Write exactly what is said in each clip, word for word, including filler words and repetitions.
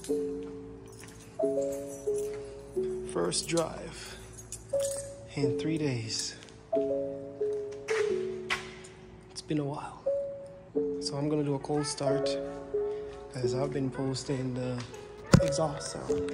First drive in three days. It's been a while. So I'm gonna do a cold start because I've been posting the exhaust sound.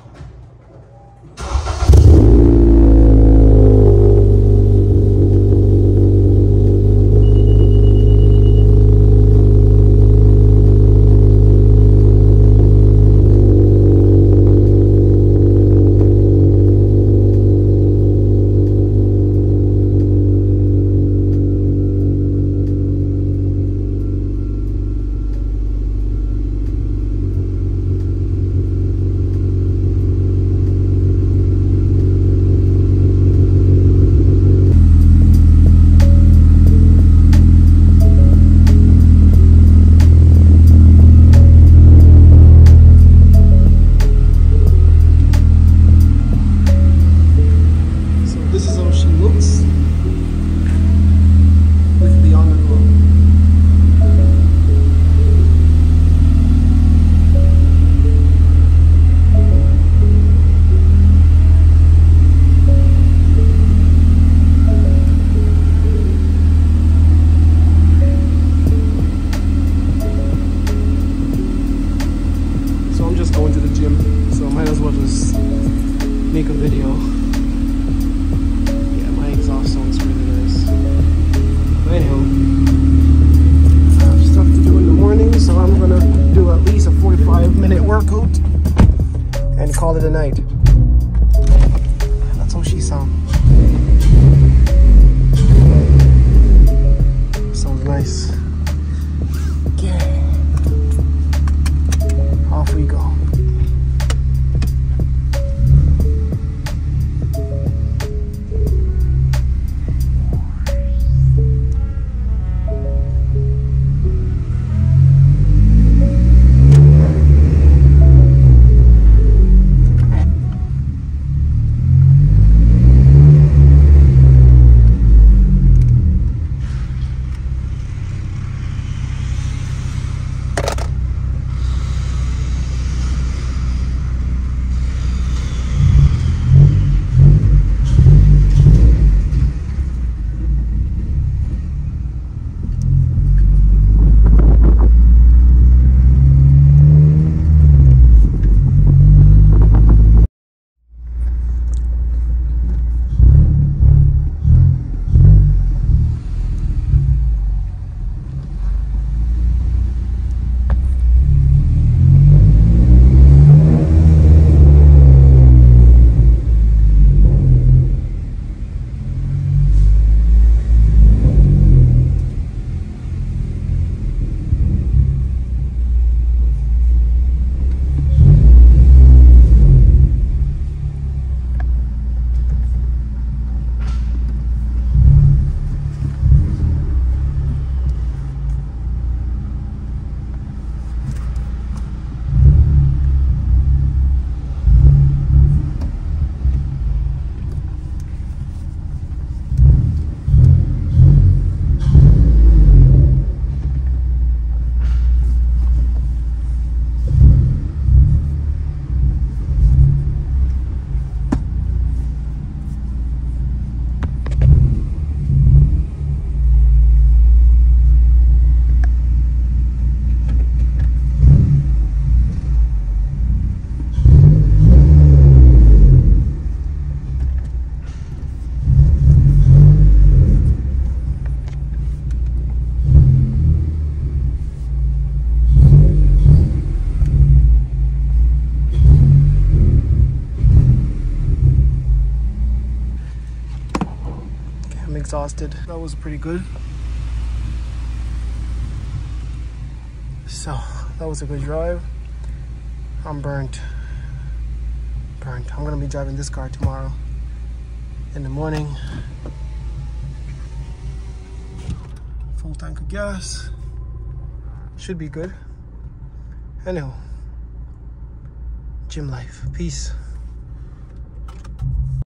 Make a video. Yeah, my exhaust sounds really nice. But anyhow, I have stuff to do in the morning, so I'm gonna do at least a forty-five minute workout and call it a night. That's how she sounds. Sounds nice. Okay. Off we go. Exhausted. That was pretty good. So that was a good drive. I'm burnt. Burnt. I'm gonna be driving this car tomorrow in the morning. Full tank of gas. Should be good. Anyhow, gym life. Peace.